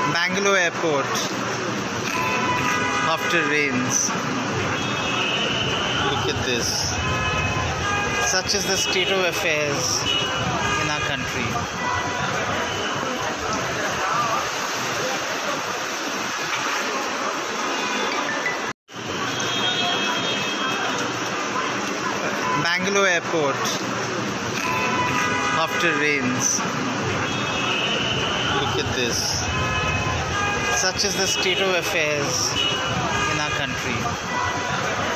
Bangalore Airport after rains. Look at this. Such is the state of affairs in our country. Bangalore Airport after rains. Look at this. Such is the state of affairs in our country.